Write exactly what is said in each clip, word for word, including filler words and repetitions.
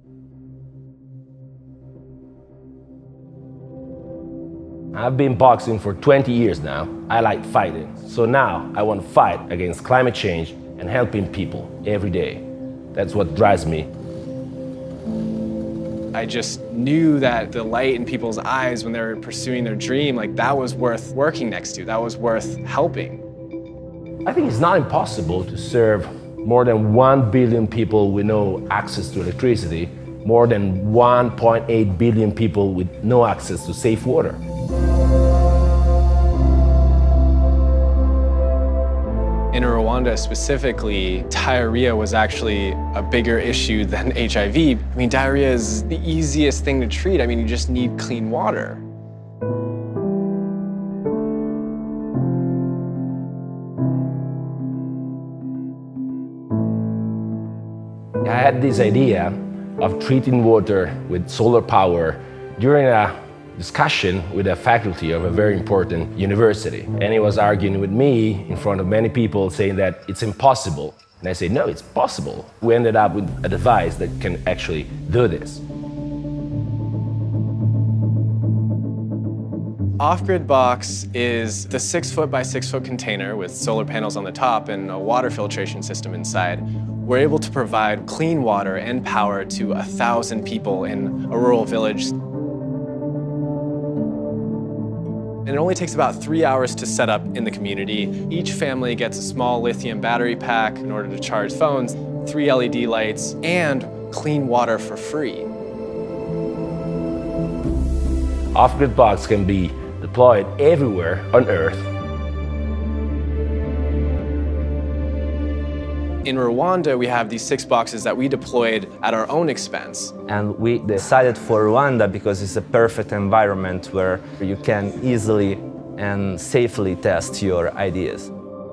I've been boxing for twenty years now. I like fighting. So now I want to fight against climate change and helping people every day. That's what drives me. I just knew that the light in people's eyes when they were pursuing their dream, like that was worth working next to, that was worth helping. I think it's not impossible to serve more than one billion people with no access to electricity, more than one point eight billion people with no access to safe water. In Rwanda specifically, diarrhea was actually a bigger issue than H I V. I mean, diarrhea is the easiest thing to treat. I mean, you just need clean water. I had this idea of treating water with solar power during a discussion with a faculty of a very important university. And he was arguing with me in front of many people saying that it's impossible. And I said, no, it's possible. We ended up with a device that can actually do this. OffGridBox is the six foot by six foot container with solar panels on the top and a water filtration system inside. We're able to provide clean water and power to a thousand people in a rural village. And it only takes about three hours to set up in the community. Each family gets a small lithium battery pack in order to charge phones, three L E D lights, and clean water for free. OffGridBox can be deployed everywhere on Earth. In Rwanda, we have these six boxes that we deployed at our own expense. And we decided for Rwanda because it's a perfect environment where you can easily and safely test your ideas.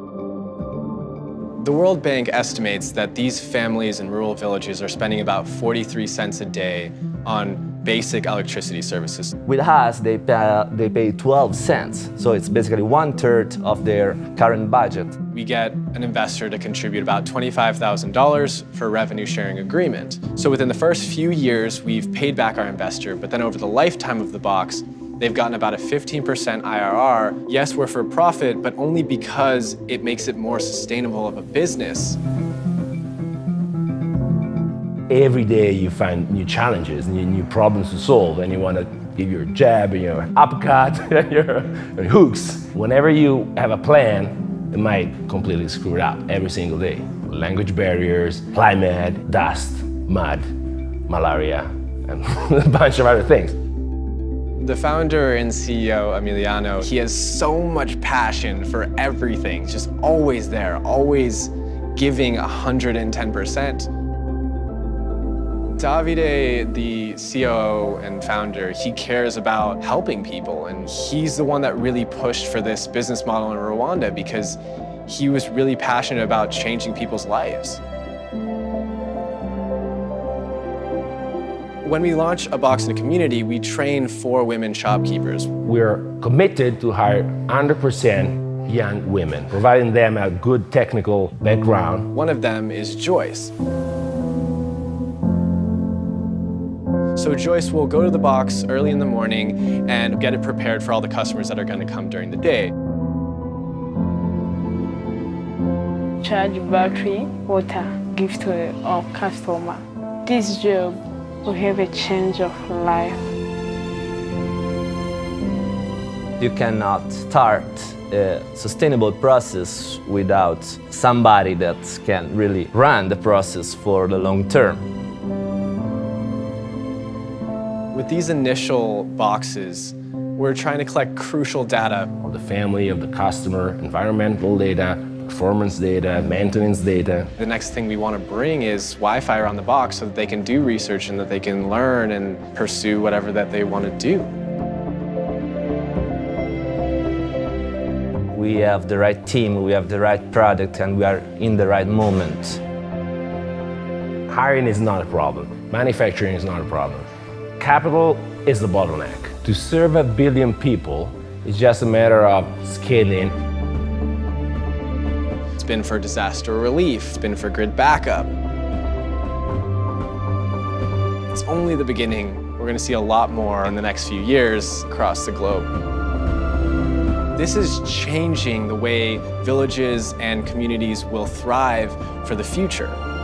The World Bank estimates that these families in rural villages are spending about forty-three cents a day on basic electricity services. With us, they pay, they pay twelve cents, so it's basically one third of their current budget. We get an investor to contribute about twenty-five thousand dollars for a revenue sharing agreement. So within the first few years, we've paid back our investor, but then over the lifetime of the box, they've gotten about a fifteen percent I R R. Yes, we're for profit, but only because it makes it more sustainable of a business. Every day you find new challenges, new, new problems to solve, and you want to give your jab, your uppercut, your, your hooks. Whenever you have a plan, it might completely screw it up every single day. Language barriers, climate, dust, mud, malaria, and a bunch of other things. The founder and C E O, EMILIANO, he has so much passion for everything. He's just always there, always giving one hundred ten percent. Davide, the C O O and founder, he cares about helping people, and he's the one that really pushed for this business model in Rwanda because he was really passionate about changing people's lives. When we launch a box in a community, we train four women shopkeepers. We're committed to hire one hundred percent young women, providing them a good technical background. One of them is Joyce. So Joyce will go to the box early in the morning and get it prepared for all the customers that are going to come during the day. Charge battery, water, give to our customer. This job will have a change of life. You cannot start a sustainable process without somebody that can really run the process for the long term. With these initial boxes, we're trying to collect crucial data. On the family of the customer, environmental data, performance data, maintenance data. The next thing we want to bring is Wi-Fi around the box so that they can do research and that they can learn and pursue whatever that they want to do. We have the right team, we have the right product, and we are in the right moment. Hiring is not a problem. Manufacturing is not a problem. Capital is the bottleneck. To serve a billion people, it's just a matter of scaling. It's been for disaster relief, it's been for grid backup. It's only the beginning. We're gonna see a lot more in the next few years across the globe. This is changing the way villages and communities will thrive for the future.